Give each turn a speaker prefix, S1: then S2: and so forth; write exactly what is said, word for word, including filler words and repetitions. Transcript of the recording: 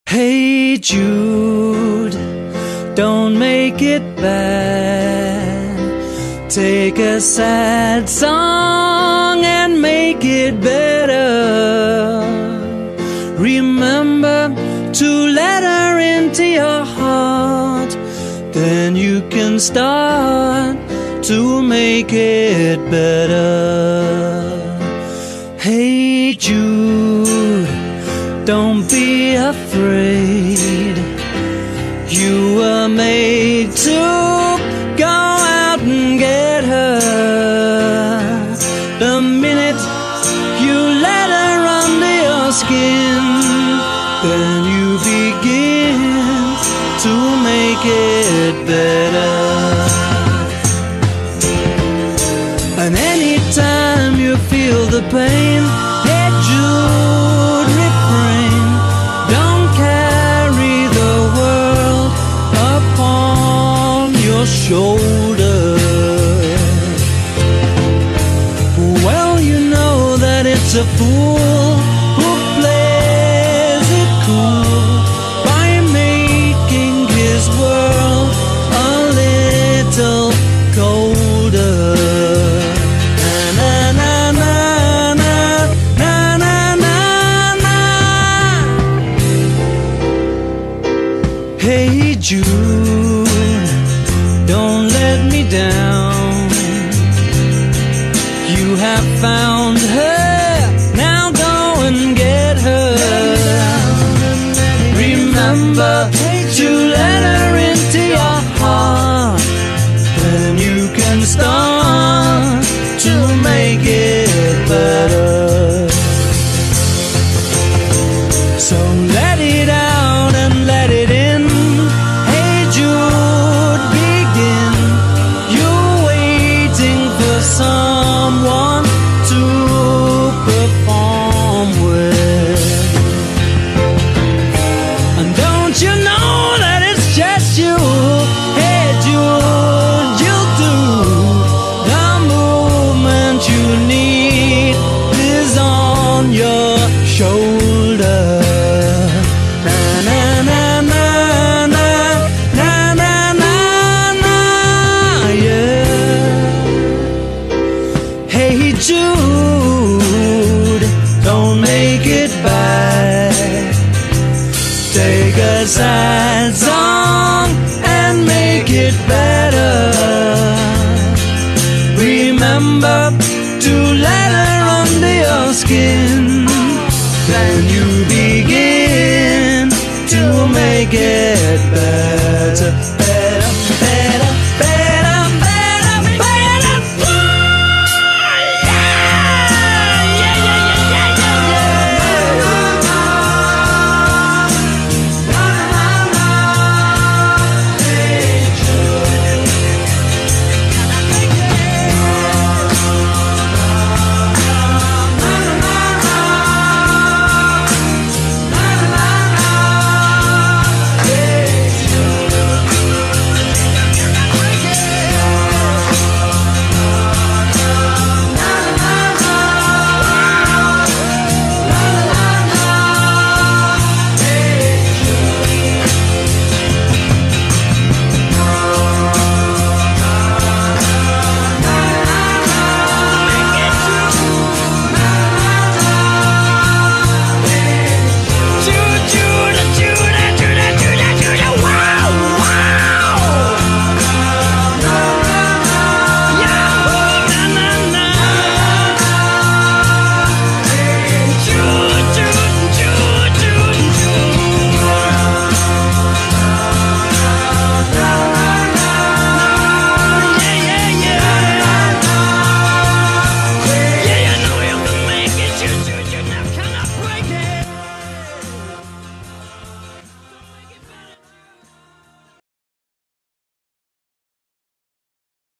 S1: Hey Jude, don't make it bad. Take a sad song and make it better. Remember to let her into your heart, then you can start to make it better. Hey Jude, don't be afraid. You were made to go out and get her. The minute you let her under your skin, then you begin to make it better. And anytime you feel the pain, hey Jude, refrain. Don't carry the world upon your shoulder. Well, you know that it's a fool who plays it cool by making his world a little colder. Hey Jude, don't let me down. You have found her, now go and get her. Remember to let her into your heart, then you can start to make it better. So let it out and let it in. Someone to perform with. And don't you know that it's just you? Hey Jude, you'll do. The movement you need is on your shoulder. Hey Jude, don't make it bad. Take a sad song and make it better. Remember to let her under your skin, then you begin to make it better.